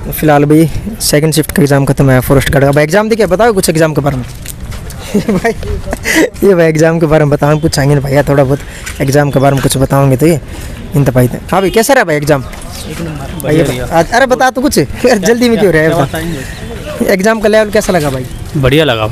तो फिलहाल भाई सेकंड शिफ्ट का एग्ज़ाम खत्म है फॉरेस्ट गार्ड का। भाई एग्ज़ाम देखिए, बताओ कुछ एग्ज़ाम के बारे में। भाई ये भाई एग्ज़ाम के बारे में बताओ, पूछेंगे ना भैया थोड़ा बहुत एग्ज़ाम के बारे में कुछ बताओगे तो ये इन भाई। हाँ भाई कैसा रहा भाई एग्ज़ाम? अरे बता तो कुछ जल्दी में क्यों रहे? एग्ज़ाम का लेवल कैसा लगा भाई? बढ़िया लगा।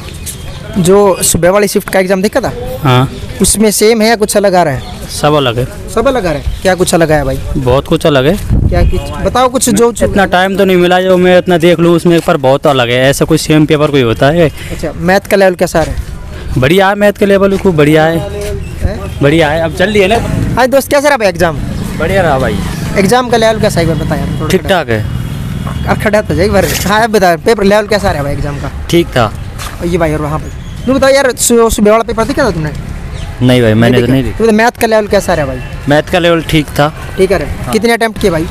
जो सुबह वाली शिफ्ट का एग्ज़ाम देखा था, हाँ, उसमें सेम है या कुछ अलग आ रहा है? सब अलग है। सब अलग आ रहा है? क्या कुछ अलग है भाई? बहुत कुछ अलग है। क्या बताओ कुछ। जो इतना टाइम तो नहीं मिला जो मैं इतना देख लूँ उसमें, पर बहुत अलग है। ऐसा कोई सेम पेपर कोई होता है? अच्छा, मैथ का लेवल कैसा है? बढ़िया है, मैथ का लेवल भी खूब बढ़िया है। बढ़िया है, अब जल्दी है ना। हाँ दोस्त कैसा रहा भाई एग्ज़ाम? बढ़िया रहा भाई। एग्ज़ाम का लेवल कैसा है एक बार बताया? ठीक ठाक है। खड़ा तो एक बार। हाँ बता, पेपर लेवल कैसा रहा भाई एग्ज़ाम का? ठीक था। ये भाई और वहाँ पर तुम बताओ यार, सुबह वाला पेपर देखा था तुमने? नहीं भाई मैंने तो नहीं देखा। तो मैथ का लेवल कैसा रहा भाई? मैथ का लेवल ठीक था। ठीक है। हाँ। कितने अटेम्प्ट किए भाई?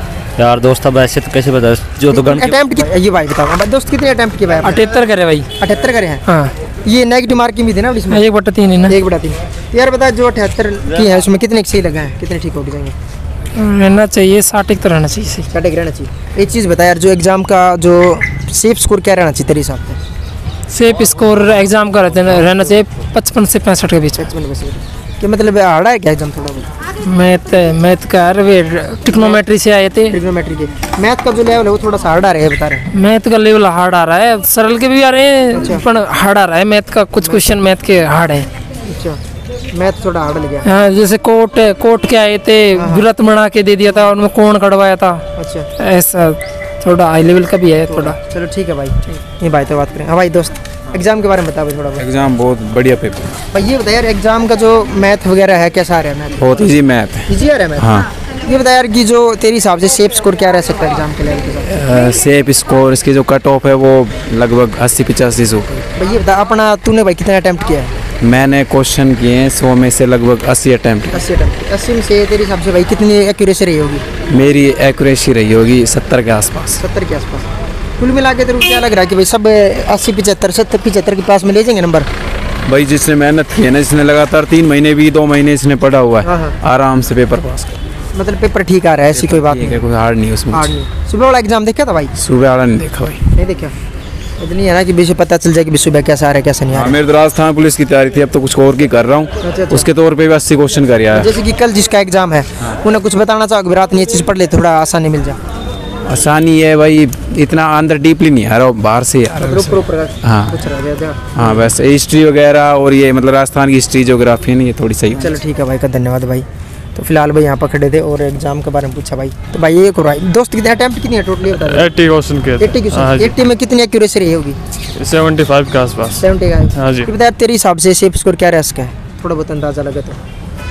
यार दोस्त अब ऐसे तो कैसे बता जो तो गण अटेम्प्ट किए ये भाई बताओ दोस्त कितने अटेम्प्ट किए भाई? 78 करे भाई। 78 करे हैं? हाँ। ये नेगेटिव मार्किंग भी थी ना इसमें? 1/3 है ना। 1/3। यार बता जो 78 की है उसमें कितने सही लगा है, कितने ठीक हो जाएंगे? रहना चाहिए 60 तो रहना चाहिए। 60 रहना चाहिए। एक चीज़ बता यार, जो एग्ज़ाम का जो सेफ स्कोर क्या रहना चाहिए तेरे हिसाब से? सेफ स्कोर एग्जाम का रहना चाहिए 55 से 65 के बीच। 55%। क्या मतलब हार्ड है क्या एग्जाम थोड़ा बहुत? मैथ का टिक्नोमेट्री से आए थे। ट्रिग्नोमेट्री के मैथ का जो लेवल है वो थोड़ा सा हार्ड आ रहा है, बता रहे हैं। मैथ का लेवल हार्ड आ रहा है, सरल के भी आ रहे हैं पर हार्ड आ रहा है। मैथ का कुछ क्वेश्चन मैथ के हार्ड है। अच्छा, मैथ थोड़ा हार्ड लग गया। हाँ, जैसे कोट के आए थे, व्रत बना के दे दिया था, उनमें कोण कटवाया था। अच्छा, ऐसा थोड़ा हाई लेवल का भी है थोड़ा। चलो ठीक है भाई, ये भाई तो बात करें। हाँ भाई दोस्त एग्जाम के बारे में बता भाई थोड़ा बहुत। एग्जाम बहुत बढ़िया पेपर भाई ये बता यार, एग्जाम का जो मैथ वगैरह है कैसा आ रहा है? मैथ बहुत इजी मैथ है। इजी आ रहा है मैथ? हाँ। ये बता यार कि जो तेरे हिसाब से सेफ स्कोर क्या रह सकता है एग्जाम के लेवल के साथ? सेफ स्कोर इसकी जो कट ऑफ है वो लगभग 80-85 हो। भाई ये बता अपना तूने भाई कितने अटैम्प्ट किया है? मैंने क्वेश्चन किए हैं 100 में से लगभग 80 अटैम्प्ट। 80 अटैम्प्ट। 80 में से तेरे हिसाब से भाई कितनी एक्यूरेसी रही होगी? मेरी एक्यूरेसी रही होगी 70 के आसपास। 70 के आसपास। कुल मिला के तेरे को क्या लग रहा है कि भाई सब 80, 75, 70, 75 के पास में ले जाएंगे नंबर? भाई जिसने मेहनत की है ना, जिसने लगातार 3 महीने भी 2 महीने इसने पढ़ा हुआ है, आराम से पेपर पास कर। मतलब पेपर ठीक आ रहा है, ऐसी कोई बात नहीं है? कोई हार्ड नहीं उसमें। हार्ड नहीं। सुबह वाला एग्जाम देखा था भाई? सुबह वाला नहीं देखा भाई। नहीं देखा? इतनी है ना कि बीच में पता चल जाए कि सुबह कैसा आ रहा है कैसा नहीं आ रहा। मेरे तो राजस्थान पुलिस की तैयारी थी, अब तो कुछ और की कर रहा हूँ। उसके तौर पे भी 80 क्वेश्चन कर रहा है। जैसे कि कल जिसका एग्जाम है उन्हें कुछ बताना चाहोगे? रात में ये चीज़ पढ़ ले थोड़ा आसानी मिल जाए। आसानी है भाई, इतना अंदर डीपली नहीं आ रहा, बाहर से आ रहा। हाँ बस हिस्ट्री वगैरह और ये मतलब राजस्थान की हिस्ट्री ज्योग्राफी है ना, ये थोड़ी सही। चलो ठीक है भाई का धन्यवाद भाई। तो फिलहाल भाई यहाँ पर खड़े थे और एग्जाम के बारे में पूछा भाई। तो भाई ये भाई दोस्त कितने अटेम्प्ट कितनी है टोटली? 80 क्वेश्चन के। 80 क्वेश्चन। 80 में कितनी एक्यूरेसी रही होगी? 75 के आसपास। 70 का? हाँ जी। बता तेरे हिसाब से सेफ स्कोर क्या रह सकता है, थोड़ा बहुत अंदाजा लगे तो?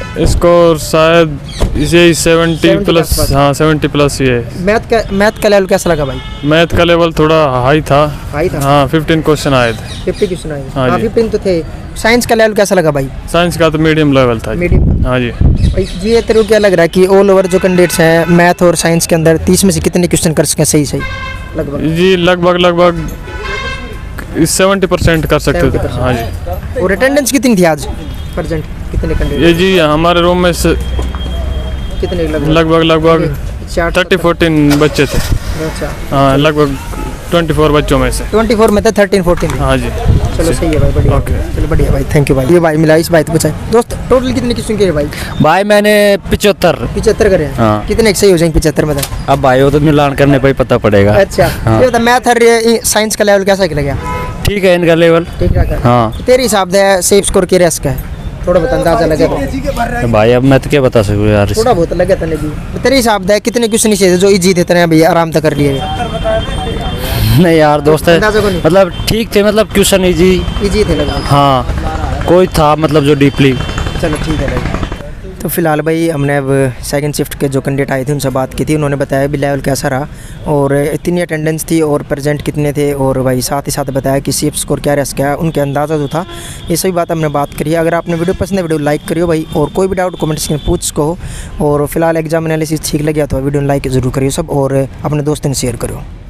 स्कोर शायद इसे 70 प्लस। हाँ 70 प्लस ये। मैथ का लेवल कैसा लगा भाई? मैथ का लेवल थोड़ा हाई था। हाई था? हाँ 15 क्वेश्चन आए थे। 50 क्वेश्चन आए? हाँ हाँ 15 तो थे। साइंस का लेवल कैसा लगा भाई? साइंस का तो मीडियम लेवल था। मीडियम? हाँ जी। ये तेरे को क्या लग रहा है कि ऑल ओवर जो कैंडिडेट्स हैं मैथ और साइंस के अंदर 30 में से कितने क्वेश्चन कर सकें सही लगभग? जी लगभग 70% कर सकते थे। हाँ जी। और अटेंडेंस कितनी थी आज प्रेजेंट? कितने कैंडिडेट? ये जी हमारे रूम में से कितने लगभग 13-14 बच्चे थे। अच्छा। हाँ लगभग 24 बच्चों में से 24 में थे 13-14। हाँ जी। चलो सही है भाई, बढ़िया। ओके चलो बढ़िया भाई, थैंक यू भाई। ये भाई मिला इस भाई तो पूछा दोस्त टोटल कितने क्वेश्चन किए भाई? भाई मैंने 75 करे हैं। हाँ। कितने सही हो जाएंगे 75 में? अब भाई वो तो मिलान करने पर ही पता पड़ेगा। अच्छा। हाँ। ये बता मैथ और साइंस का लेवल कैसा लगा? ठीक है इनका लेवल ठीक ठाक है। हाँ। तेरे हिसाब से सेफ स्कोर क्या रिस्क है, थोड़ा बहुत अंदाजा लगे तो? भाई अब मैं तो क्या बता सकूँ यार। थोड़ा बहुत लगे तो नहीं? तेरे हिसाब से कितने क्वेश्चन चाहिए जो इजी थे तेरे भैया आराम से कर लिए? नहीं यार दोस्त है, मतलब ठीक थे, मतलब क्वेश्चन इजी थे लगभग। हाँ कोई था मतलब जो डीपली। चलो ठीक है भाई। तो फिलहाल भाई हमने अब सेकंड शिफ्ट के जो कैंडिडेट आए थे उनसे बात की थी। उन्होंने बताया भी लेवल कैसा रहा और इतनी अटेंडेंस थी और प्रेजेंट कितने थे, और भाई साथ ही साथ बताया कि सेफ स्कोर क्या रह गया, उनके अंदाज़ा जो था, ये सभी बात हमने बात करी है। अगर आपने वीडियो पसंद है वीडियो लाइक करियो भाई, और कोई भी डाउट कमेंट सेक्शन में पूछ सको। और फिलहाल एग्जाम एनालिसिस ठीक लगे तो वीडियो लाइक ज़रूर करियो सब, और अपने दोस्तों ने शेयर करो।